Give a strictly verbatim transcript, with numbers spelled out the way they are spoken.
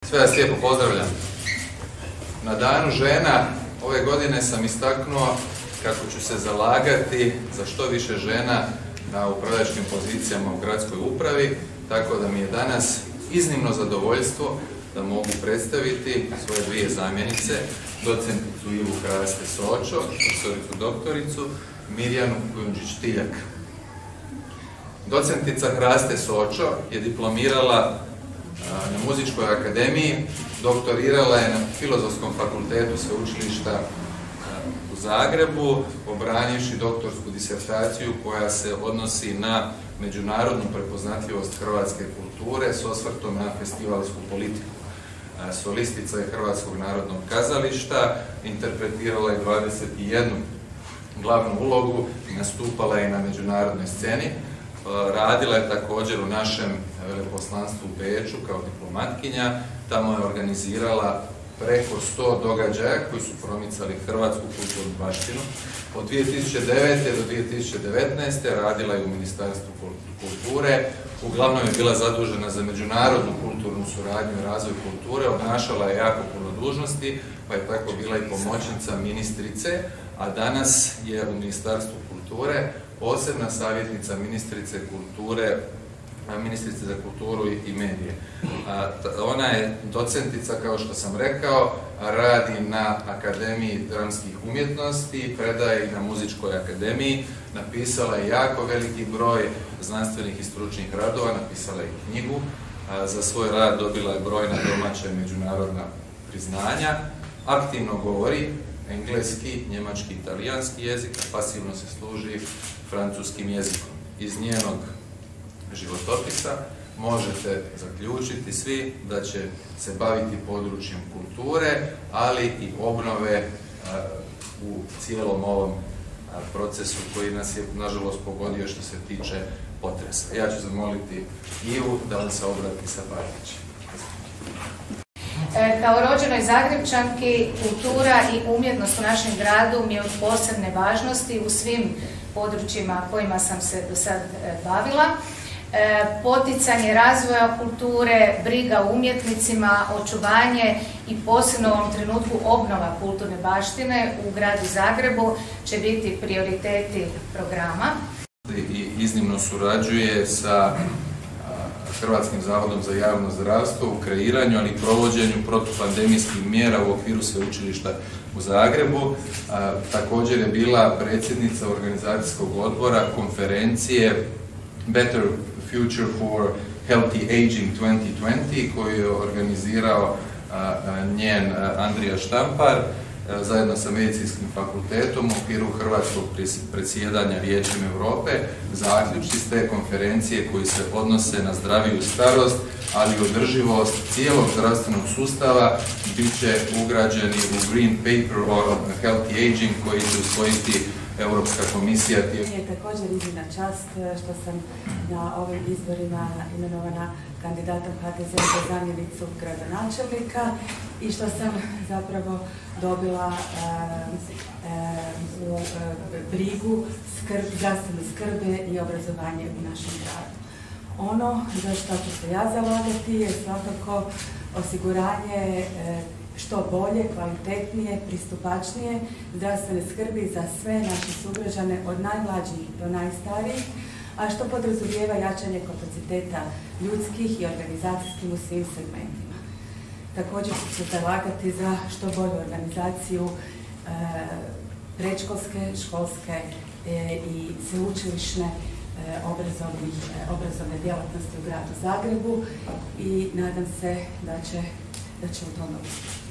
Sve vas lijepo pozdravljam. Na danu žena ove godine sam istaknuo kako ću se zalagati za što više žena na upravljačkim pozicijama u gradskoj upravi, tako da mi je danas iznimno zadovoljstvo da mogu predstaviti svoje dvije zamjenice, docenticu Ivu Hraste Sočo, profesoricu doktoricu Mirjanu Kujundžić Tiljak. Docentica Hraste Sočo je diplomirala na Muzičkoj akademiji, doktorirala je na Filozofskom fakultetu sveučilišta u Zagrebu, obranivši doktorsku disertaciju koja se odnosi na međunarodnu prepoznatljivost hrvatske kulture s osvrtom na festivalsku politiku. Solistica je Hrvatskog narodnog kazališta, interpretirala je dvadeset jednu glavnu ulogu i nastupala je na međunarodnoj sceni. Radila je također u našem veleposlanstvu u Beču kao diplomatkinja. Tamo je organizirala preko sto događaja koji su promicali hrvatsku kulturnu baštinu. Od dvije tisuće devete do dvije tisuće devetnaeste radila je u Ministarstvu kulture. Uglavnom je bila zadužena za međunarodnu kulturnu suradnju i razvoj kulture. Obnašala je jako puno dužnosti, pa je tako bila i pomoćnica ministrice, a danas je u Ministarstvu kulture posebna savjetnica ministrice kulture, ministrice za kulturu i medije. Ona je docentica, kao što sam rekao, radi na Akademiji dramskih umjetnosti, predaje i na Muzičkoj akademiji, napisala je jako veliki broj znanstvenih i stručnih radova, napisala je i knjigu, za svoj rad dobila je brojna domaća i međunarodna priznanja, aktivno govori engleski, njemački i italijanski jezik, a pasivno se služi francuskim jezikom. Iz njenog životopisa možete zaključiti svi da će se baviti područjem kulture, ali i obnove u cijelom ovom procesu koji nas je, nažalost, pogodio što se tiče potresa. Ja ću zamoliti Ivu da vam se obrati sa Partićem. Kao rođenoj Zagrebčanki, kultura i umjetnost u našem gradu mi je od posebne važnosti u svim područjima kojima sam se do sad bavila. Poticanje razvoja kulture, briga o umjetnicima, očuvanje i posebno u ovom trenutku obnova kulturne baštine u gradu Zagrebu će biti prioriteti programa. I iznimno surađuje sa Hrvatskim zavodom za javno zdravstvo u kreiranju, ali i provođenju protupandemijskih mjera u okviru sveučilišta u Zagrebu. A, također je bila predsjednica organizacijskog odbora konferencije Better Future for Healthy Aging dvije tisuće dvadeset koju je organizirao a, a, njen a, Andrija Štampar a, zajedno sa Medicinskim fakultetom u okviru hrvatskog predsjedanja Vijećem Europe. Zaključci s te konferencije koji se odnose na zdraviju starost, ali i održivost cijelog zdravstvenog sustava bit će ugrađeni u Green Paper o Healthy Aging koji će usvojiti Europska komisija. Je također iznimna čast što sam na ovim izborima imenovana kandidatom H D Z-a za zamjenicu gradonačelnika i što sam zapravo dobila u uh, uh, brigu skrb, zdravstvene skrbe i obrazovanje u našem gradu. Ono za što ću se ja zalagati je svakako osiguranje uh, što bolje, kvalitetnije, pristupačnije zdravstvene skrbi za sve naše sugrađane od najmlađih do najstarijih, a što podrazumijeva jačanje kapaciteta ljudskih i organizacijskih u svim segmentima. Također ću se zalagati za što bolju organizaciju e, predškolske, školske e, i sveučilišne e, obrazovne djelatnosti u gradu Zagrebu i nadam se da će, da će u tome uspjeti.